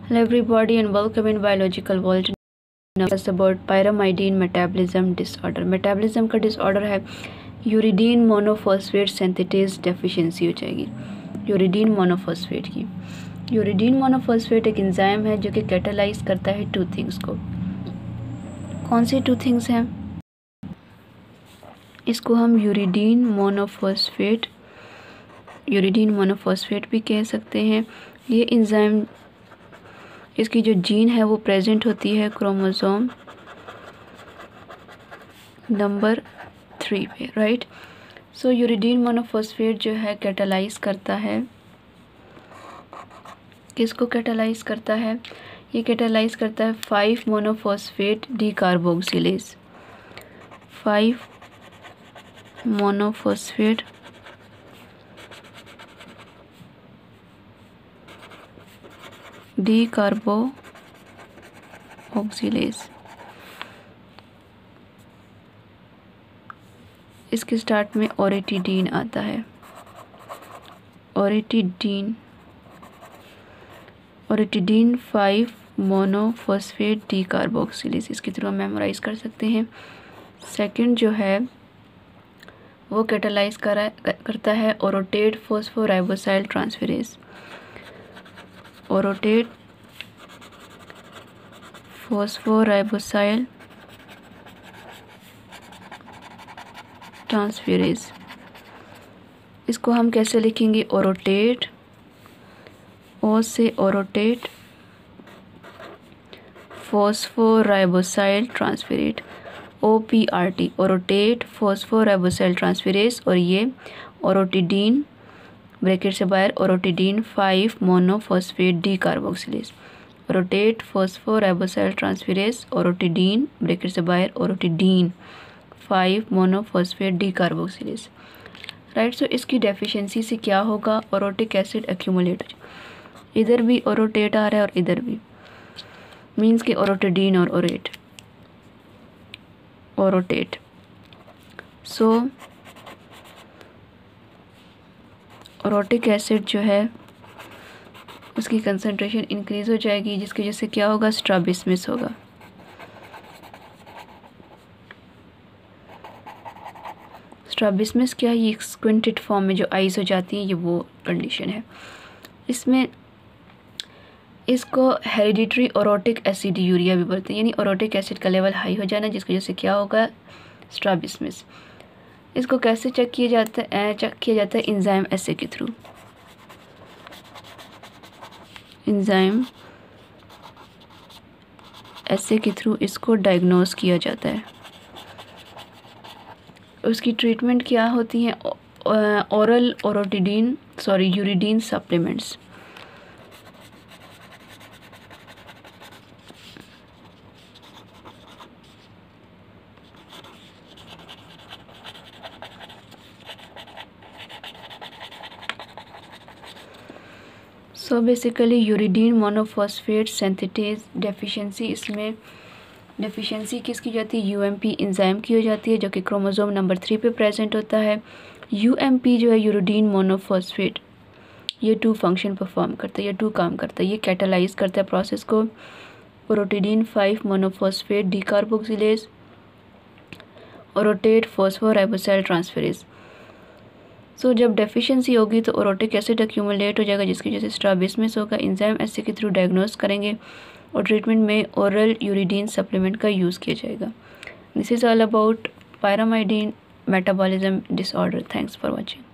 Hello everybody and welcome in Biological World. Now it's about pyrimidine metabolism disorder. Metabolism का disorder है uridine monophosphate synthetase deficiency हो जाएगी uridine monophosphate की। Uridine monophosphate एक enzyme है जो कि कैटालाइज करता है टू थिंग्स को। कौन सी टू थिंग्स हैं? इसको हम यूरिडीन मोनोफॉस्फेट भी कह सकते हैं। ये एंजाइम, इसकी जो जीन है वो प्रेजेंट होती है क्रोमोसोम नंबर 3 पे, राइट। सो यूरिडीन मोनोफॉस्फेट जो है कैटालाइज करता है, किसको कैटालाइज करता है? ये कैटालाइज करता है 5 मोनोफॉस्फेट डीकार्बोक्सिलेज। 5 monophosphate decarboxylase. इसके स्टार्ट में ओरेटिडीन आता है। ओरेटिडीन 5 मोनोफॉस्फेट डीकार्बोक्सिलेज, इसके थ्रू हम मेमोराइज कर सकते हैं। सेकंड जो है वो कैटालाइज करता है orotate phosphoribosyl transferase. Orotate phosphoribosyl transferase. इसको हम कैसे लिखेंगे? ओरोटेट, ओ से orotate phosphoribosyl transferase, OPRT, orotate phosphoribosyl transferase. और ये ओरोटिडीन ब्रैकेट से बाहर orotidine 5 monophosphate decarboxylase. Orotate phosphoribosyl transferase, orotidine bracket से बाहर orotidine 5 monophosphate decarboxylase, right. So इसकी डेफिशिएंसी से क्या होगा? ओरोटिक एसिड एक्यूमुलेट हो जाए। इधर भी ओरोटेट आ रहा है और इधर भी, मीन्स कि ओरोटिडीन और ओरोटेट। सो ओरोटिक एसिड जो है उसकी कंसंट्रेशन इंक्रीज हो जाएगी, जिसकी वजह से क्या होगा? स्ट्राबिस्मस होगा। स्ट्राबिस्मस क्या है? ये स्क्विंटेड फॉर्म में जो आइज हो जाती हैं, ये वो कंडीशन है। इसमें इसको हेरिडिटरी ओरोटिक एसिडयूरिया भी बोलते हैं, यानी ओरोटिक एसिड का लेवल हाई हो जाना, जिसकी वजह से क्या होगा? स्ट्राबिस्मस। इसको कैसे चेक किया जाता है? एंजाइम एसे के थ्रू। एंजाइम एसे के थ्रू इसको डायग्नोस किया जाता है। उसकी ट्रीटमेंट क्या होती है? Oral uridine supplements. So basically uridine monophosphate synthetase deficiency, इसमें डेफिशिएंसी किसकी जाती है? UMP एंजाइम की हो जाती है, जो कि क्रोमोसोम नंबर 3 पे प्रेजेंट होता है। UMP जो है यूरिडीन मोनोफॉस्फेट, ये 2 फंक्शन परफॉर्म करता है, ये 2 काम करता है। ये कैटालाइज करता है प्रोसेस को orotidine 5 monophosphate decarboxylase, orotate phosphoribosyl transferase. So जब डेफिशिएंसी होगी तो ओरोटिक एसिड एक्यूमुलेट हो जाएगा, जिसकी वजह से स्ट्राबिस्मस होगा। एंजाइम एसे के थ्रू डायग्नोस करेंगे और ट्रीटमेंट में ओरल यूरिडीन सप्लीमेंट का यूज़ किया जाएगा। This is all about pyrimidine metabolism disorder. Thanks for watching.